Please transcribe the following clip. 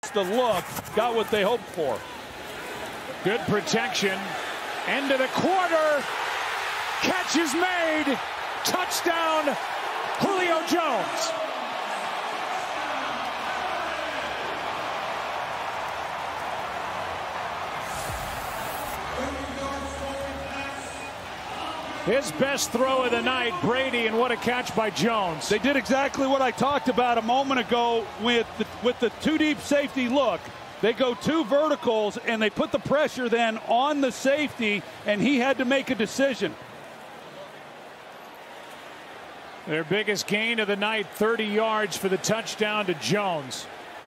missed the look, got what they hoped for. Good protection. End of the quarter. Catch is made. Touchdown, Julio Jones. His best throw of the night, Brady, and what a catch by Jones. They did exactly what I talked about a moment ago with the two deep safety look. They go two verticals, and they put the pressure then on the safety, and he had to make a decision. Their biggest gain of the night, 30 yards for the touchdown to Jones.